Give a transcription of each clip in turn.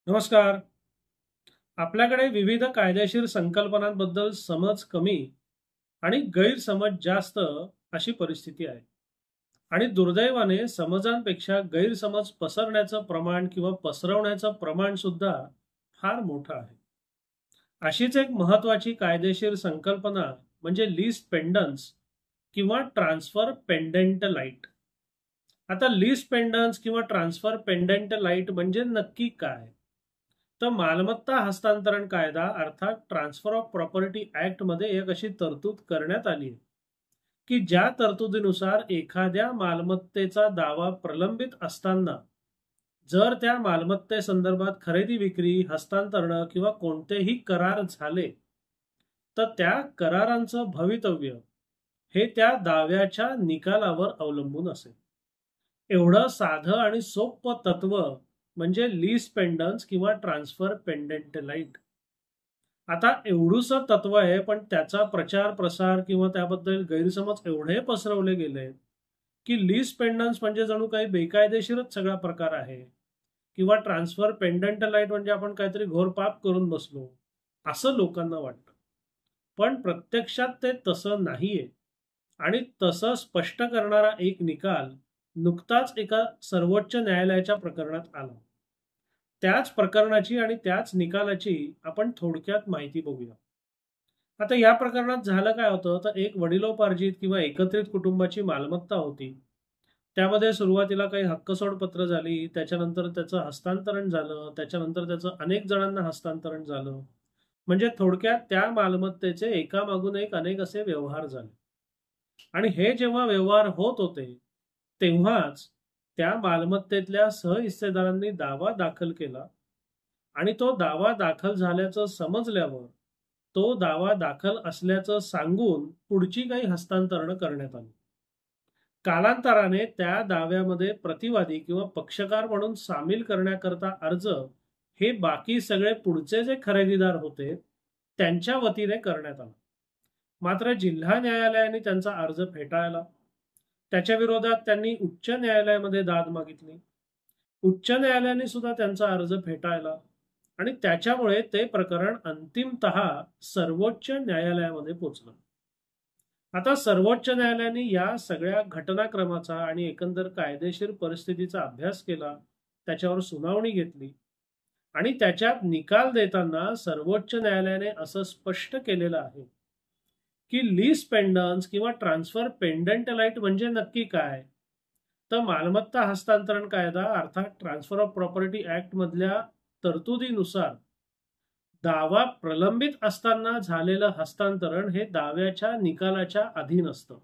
नमस्कार. आपल्याकडे विविध कायदेशीर संकल्पनांबद्दल समज कमी आणि गैरसमज जास्त अशी परिस्थिती आहे. आणि दुर्दैवाने समजांपेक्षा गैरसमज पसरण्याचं प्रमाण किंवा पसरवण्याचं प्रमाण सुद्धा फार मोठं आहे. अशीच एक महत्वाची कायदेशीर संकल्पना म्हणजे लीज पेंडन्स किंवा ट्रान्सफर पेंडेंट लाईट. आता लीज पेंडन्स किंवा ट्रान्सफर पेंडेंट लाईट म्हणजे नक्की काय? तर मालमत्ता हस्तांतरण कायदा अर्थात ट्रान्सफर ऑफ प्रॉपर्टी ऍक्ट मध्ये एक अशी तरतूद करण्यात आली आहे की ज्या तरतुदीनुसार एखाद्या मालमत्तेचा दावा प्रलंबित असताना जर त्या मालमत्तेसंदर्भात खरेदी विक्री हस्तांतरण किंवा कोणतेही करार झाले तर त्या करारांचं भवितव्य हे त्या दाव्याच्या निकालावर अवलंबून असेल. एवढं साधं आणि सोपं तत्व म्हणजे लीज पेंडन्स किंवा ट्रान्सफर पेंडेंट लाईट. आता एवढूसं तत्व आहे पण त्याचा प्रचार प्रसार किंवा त्याबद्दल गैरसमज एवढे पसरवले गेले की लीज पेंडन्स म्हणजे जणू काही बेकायदेशीरच सगळा प्रकार आहे किंवा ट्रान्सफर पेंडंट लाईट म्हणजे आपण काहीतरी घोर पाप करून बसलो असं लोकांना वाटतं. पण प्रत्यक्षात ते तसं नाहीये. आणि तसं स्पष्ट करणारा एक निकाल नुकताच एका सर्वोच्च न्यायालयाच्या प्रकरणात आला. त्याच प्रकरणाची आणि त्याच निकालाची आपण थोडक्यात माहिती बघूया. आता या प्रकरणात झालं काय होतं तर एक वडिलोपार्जित किंवा एकत्रित कुटुंबाची मालमत्ता होती. त्यामध्ये सुरुवातीला काही हक्कसोड पत्र झाली, त्याच्यानंतर त्याचं हस्तांतरण झालं, त्याच्यानंतर त्याचं अनेक जणांना हस्तांतरण झालं. म्हणजे थोडक्यात त्या मालमत्तेचे एकामागून एक अनेक असे व्यवहार झाले. आणि हे जेव्हा व्यवहार होत होते तेव्हाच त्या मालमत्तेतल्या सहहिस्सेदारांनी दावा दाखल केला आणि तो दावा दाखल झाल्याचं समजल्यावर तो दावा दाखल असल्याचं सांगून पुढची काही हस्तांतरण करण्यात आली. कालांतराने त्या दाव्यामध्ये प्रतिवादी किंवा पक्षकार म्हणून सामील करण्याकरता अर्ज हे बाकी सगळे पुढचे जे खरेदीदार होते त्यांच्या वतीने करण्यात आला. मात्र जिल्हा न्यायालयाने त्यांचा अर्ज फेटाळला. त्याच्या विरोधात त्यांनी उच्च न्यायालयामध्ये दाद मागितली. उच्च न्यायालयाने सुद्धा त्यांचा अर्ज फेटाळला आणि त्याच्यामुळे ते प्रकरण अंतिमतः सर्वोच्च न्यायालयामध्ये पोचलं. आता सर्वोच्च न्यायालयाने या सगळ्या घटनाक्रमाचा आणि एकंदर कायदेशीर परिस्थितीचा अभ्यास केला, त्याच्यावर सुनावणी घेतली आणि त्याच्यात निकाल देताना सर्वोच्च न्यायालयाने असं स्पष्ट केलेलं आहे की लीज पेंडन्स किंवा ट्रान्सफर पेंडंट लाईट म्हणजे नक्की काय. तर मालमत्ता हस्तांतरण कायदा अर्थात ट्रान्सफर ऑफ प्रॉपर्टी ऍक्ट मधल्या तरतुदीनुसार दावा प्रलंबित असताना झालेलं हस्तांतरण हे दाव्याच्या निकालाच्या अधीन असतं.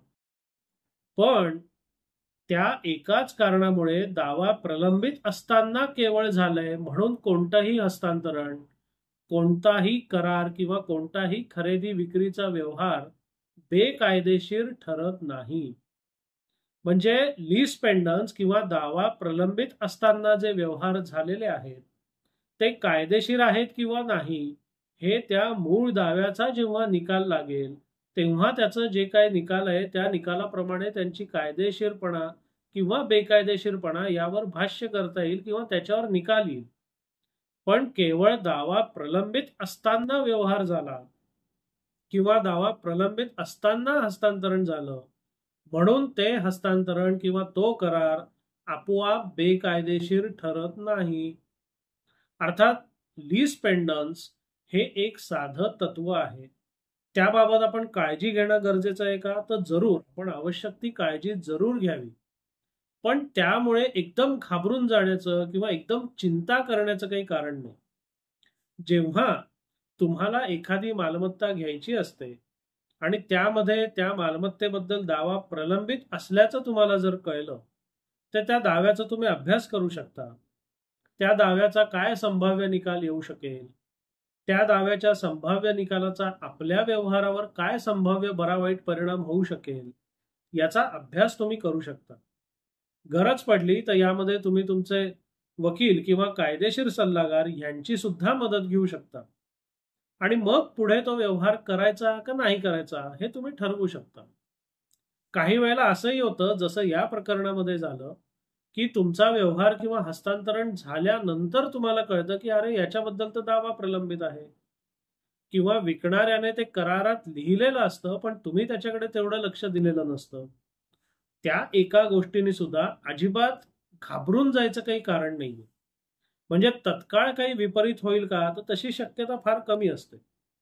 पण त्या एकाच कारणामुळे दावा प्रलंबित असताना केवळ झालंय म्हणून कोणतंही हस्तांतरण कोणताही करार किंवा कोणताही खरेदी विक्रीचा व्यवहार बेकायदेशीर ठरत नाही. म्हणजे लीज पेंडन्स किंवा दावा प्रलंबित असताना जे व्यवहार झालेले आहेत ते कायदेशीर आहेत किंवा नाही हे त्या मूळ दाव्याचा जेव्हा निकाल लागेल तेव्हा त्याचं जे काही निकाल आहे त्या निकालाप्रमाणे त्यांची कायदेशीरपणा किंवा बेकायदेशीरपणा यावर भाष्य करता येईल किंवा त्याच्यावर निकाल येईल. पण केवळ दावा प्रलंबित असताना व्यवहार झाला किंवा दावा प्रलंबित असताना हस्तांतरण झालं म्हणून ते हस्तांतरण किंवा तो करार आपोआप बेकायदेशीर ठरत नाही. अर्थात लीज पेंडन्स हे एक साधं तत्व आहे. त्याबाबत आपण काळजी घेणं गरजेचं आहे का तर जरूर, पण आवश्यक ती काळजी जरूर घ्यावी. पण त्यामुळे एकदम घाबरून जाण्याचं किंवा एकदम चिंता करण्याचं काही कारण नाही. जेव्हा तुम्हाला एखादी मालमत्ता घ्यायची असते आणि त्यामध्ये त्या मालमत्तेबद्दल दावा प्रलंबित असल्याचं तुम्हाला जर कळलं तर त्या दाव्याचा तुम्ही अभ्यास करू शकता. त्या दाव्याचा काय संभाव्य निकाल येऊ शकेल, त्या दाव्याच्या संभाव्य निकालाचा आपल्या व्यवहारावर काय संभाव्य बरा वाईट परिणाम होऊ शकेल याचा अभ्यास तुम्ही करू शकता. गरज पडली तर यामध्ये तुम्ही तुमचे वकील किंवा कायदेशीर सल्लागार यांची सुद्धा मदत घेऊ शकता आणि मग पुढे तो व्यवहार करायचा का नाही करायचा हे तुम्ही ठरवू शकता. काही वेळेला असंही होतं जसं या प्रकरणामध्ये झालं की तुमचा व्यवहार किंवा हस्तांतरण झाल्यानंतर तुम्हाला कळतं की अरे याच्याबद्दल तर दावा प्रलंबित आहे, किंवा विकणाऱ्याने ते करारात लिहिलेलं असतं पण तुम्ही त्याच्याकडे तेवढं लक्ष दिलेलं नसतं. त्या एका गोष्टीने सुद्धा अजिबात घाबरून जायचं काही कारण नाहीये. म्हणजे तत्काळ काही विपरीत होईल का, तर तशी शक्यता फार कमी असते.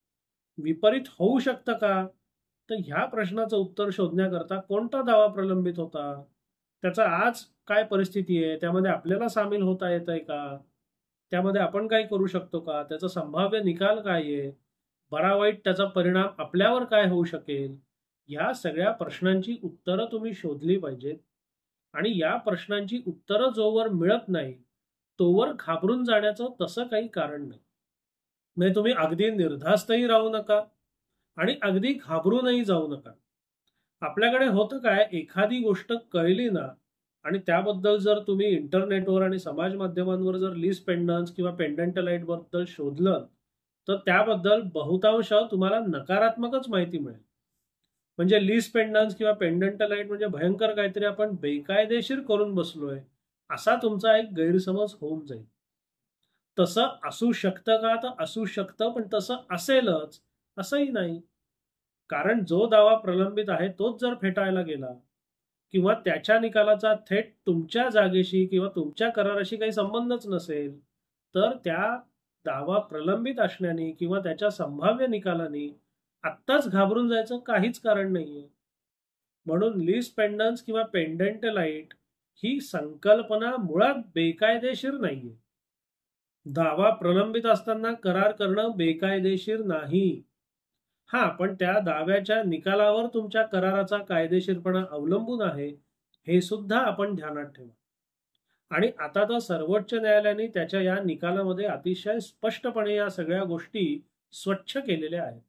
विपरीत होऊ शकतं का, तर ह्या प्रश्नाचं उत्तर शोधण्याकरता कोणता दावा प्रलंबित होता, त्याचा आज काय परिस्थिती आहे, त्यामध्ये आपल्याला सामील होता येत आहे का, त्यामध्ये आपण काय करू शकतो का, त्याचा संभाव्य निकाल काय आहे, बरा वाईट त्याचा परिणाम आपल्यावर काय होऊ शकेल, या सगळ्या प्रश्नांची उत्तरं तुम्ही शोधली पाहिजेत. आणि या प्रश्नांची उत्तरं जोवर मिळत नाही तोवर घाबरून जाण्याचं तसं काही कारण नाही. म्हणजे तुम्ही अगदी निर्धास्तही राहू नका आणि अगदी घाबरूनही जाऊ नका. आपल्याकडे होतं काय, एखादी गोष्ट कळली ना आणि त्याबद्दल जर तुम्ही इंटरनेटवर आणि समाज माध्यमांवर जर लीज पेंडन्स किंवा पेंडंटलाइट बद्दल शोधलं, तर त्याबद्दल बहुतांश तुम्हाला नकारात्मकच माहिती मिळेल. म्हणजे लीज पेंडन्स किंवा पेंडंटलाइट म्हणजे भयंकर काहीतरी आपण बेकायदेशीर करून बसलोय, असा तुमचा एक गैरसमज होऊन जाईल. तसं असू शकतं का, तर असू शकतं, पण तसं असेलच असंही नाही. कारण जो दावा प्रलंबित आहे तोच जर फेटाळला गेला किंवा त्याच्या निकालाचा थेट तुमच्या जागेशी किंवा तुमच्या कराराशी काही संबंधच नसेल, तर त्या दावा प्रलंबित असण्याने किंवा त्याच्या संभाव्य निकालाने आत्ताच घाबरून जायचं काहीच कारण नाहीये. म्हणून लीज पेंडन्स किंवा पेंडंटलाइट ही संकल्पना मुळात बेकायदेशीर नाहीये. दावा प्रलंबित असताना करार करणं बेकायदेशीर नाही. हां, पण त्या दाव्याच्या निकालावर तुमच्या कराराचा कायदेशीरपणा अवलंबून आहे, हे सुद्धा आपण ध्यानात ठेवा. आणि आता तर सर्वोच्च न्यायालयाने त्याच्या या निकालामध्ये अतिशय स्पष्टपणे या सगळ्या गोष्टी स्वच्छ केलेल्या आहेत.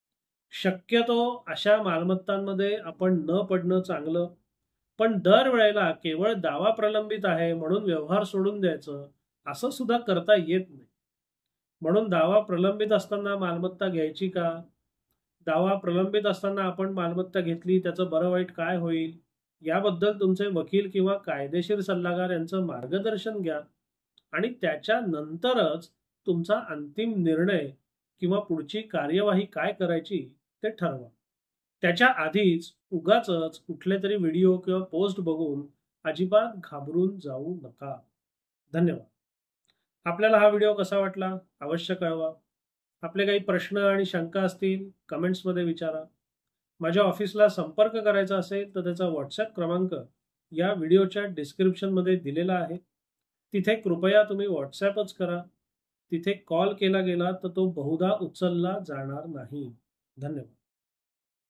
शक्यतो अशा मालमत्तांमध्ये आपण न पडणं चांगलं, पण दरवेळेला केवळ दावा प्रलंबित आहे म्हणून व्यवहार सोडून द्यायचं, असं सुद्धा करता येत नाही. म्हणून दावा प्रलंबित असताना मालमत्ता घ्यायची का? दावा प्रलंबित असताना आपण मालमत्ता घेतली त्याचं बरं वाईट काय होईल, याबद्दल तुमचे वकील किंवा कायदेशीर सल्लागार यांचं मार्गदर्शन घ्या आणि त्याच्यानंतरच तुमचा अंतिम निर्णय किंवा पुढची कार्यवाही काय करायची ते ठरवा. त्याच्या आधीच उगाचच कुठले तरी व्हिडिओ किंवा पोस्ट बघून अजिबात घाबरून जाऊ नका. धन्यवाद. आपल्याला हा व्हिडिओ कसा वाटला अवश्य कळवा. आपले काही प्रश्न आणि शंका असतील कमेंट्समध्ये विचारा. माझ्या ऑफिसला संपर्क करायचा असेल तर त्याचा व्हॉट्सॲप क्रमांक या व्हिडिओच्या डिस्क्रिप्शनमध्ये दिलेला आहे. तिथे कृपया तुम्ही व्हॉट्सॲपच करा. तिथे कॉल केला गेला तर तो बहुधा उचलला जाणार नाही. धन्यवाद.